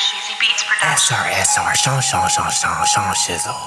SR, Sean Shizzle.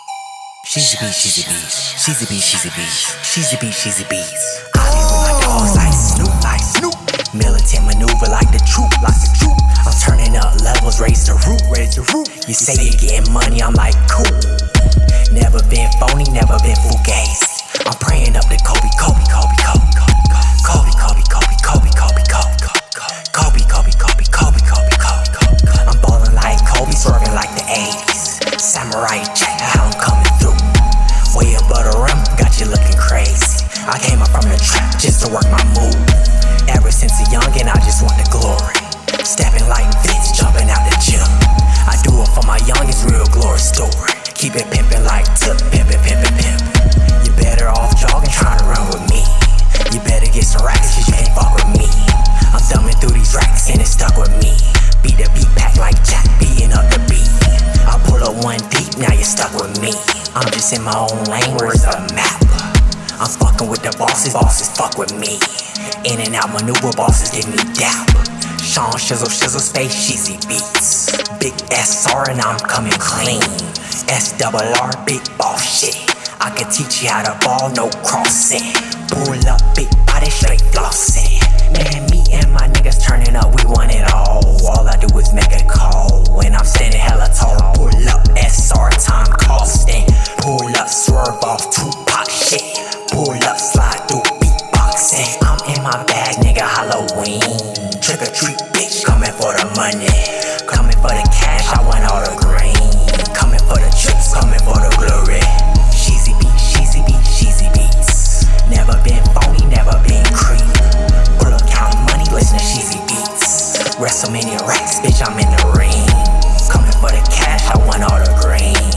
She's a beast, she's a beast. She's a beast, she's a beast. She's a beast, she's a beast. I be with my dogs like Snoop, like Snoop. Militant maneuver like the troop, like the troop. I'm turning up levels, raise the roof, raise the roof. You say you're getting money, I'm like cool. Never been phony, never been fugazi. I'm praying up to Kobe, Kobe, Kobe, Kobe, Kobe, Kobe, Kobe, Kobe, Kobe, Kobe, Kobe, Kobe, Kobe, Kobe, Kobe, Kobe, Kobe. I'm ballin' like Kobe, swerving like the 80s. Samurai check how I'm coming through. Way above the rim, got you looking crazy. I came up from the trap just to work my move. Ever since a youngin', I just want the glory. Stepping like Vince, jumping out the gym. I do it for my youngest, real glory story. Keep it pimpin' like Tip, pimpin', pimpin', pimp. You better off jogging, trying to run with me. You better get some racks, cause you can't fuck with me. I'm thumbing through these racks and it's stuck with me. Beat the beat pack like Jack, beating up the beat. I pull up one deep, now you're stuck with me. I'm just in my own lane, where's the map? I'm fucking with the bosses, bosses fuck with me. In and out maneuver, bosses give me dap. Sean Shizzle, space, cheesy beats. Big SR and I'm coming clean. SRR, big boss shit. I can teach you how to ball, no crossing. Pull up, big body, straight flossing. Man, me and my niggas turning up, we want it all. All I do is make a call when I'm standing hella tall. Pull up, SR, time costing. Pull up, swerve off, Tupac shit. Pull up, slide through beatboxing. I'm in my bag, nigga, Halloween. Trick or treat, bitch, coming for the money. Coming for the cash, I want all the green. Coming for the chips, coming for the glory. Sheezy beats, sheezy beats, sheezy beats. Never been phony, never been creep. Pull up, count money, listen to sheezy beats. WrestleMania racks, bitch, I'm in the ring. Coming for the cash, I want all the green.